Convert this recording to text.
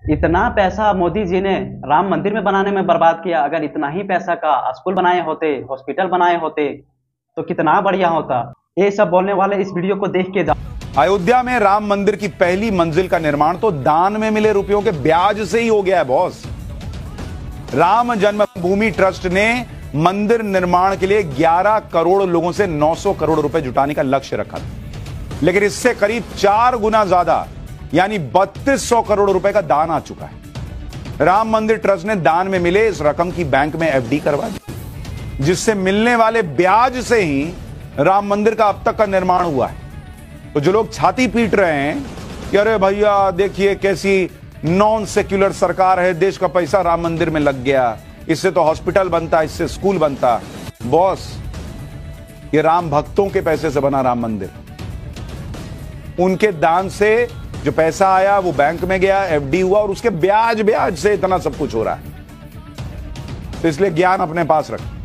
इतना पैसा मोदी जी ने राम मंदिर में बनाने में बर्बाद किया। अगर इतना ही पैसा का स्कूल बनाए होते, हॉस्पिटल बनाए होते तो कितना बढ़िया होता। ये सब बोलने वाले इस वीडियो को देख के अयोध्या में राम मंदिर की पहली मंजिल का निर्माण तो दान में मिले रुपयों के ब्याज से ही हो गया है बॉस। राम जन्मभूमि ट्रस्ट ने मंदिर निर्माण के लिए 11 करोड़ लोगों से 900 करोड़ रुपए जुटाने का लक्ष्य रखा था, लेकिन इससे करीब 4 गुना ज्यादा यानी 3200 करोड़ रुपए का दान आ चुका है। राम मंदिर ट्रस्ट ने दान में मिले इस रकम की बैंक में एफडी करवा दी, जिससे मिलने वाले ब्याज से ही राम मंदिर का अब तक का निर्माण हुआ है। तो जो लोग छाती पीट रहे हैं कि अरे भैया देखिए कैसी नॉन सेक्युलर सरकार है, देश का पैसा राम मंदिर में लग गया, इससे तो हॉस्पिटल बनता, इससे स्कूल बनता। बॉस, ये राम भक्तों के पैसे से बना राम मंदिर। उनके दान से जो पैसा आया वो बैंक में गया, एफडी हुआ और उसके ब्याज से इतना सब कुछ हो रहा है। तो इसलिए ज्ञान अपने पास रख।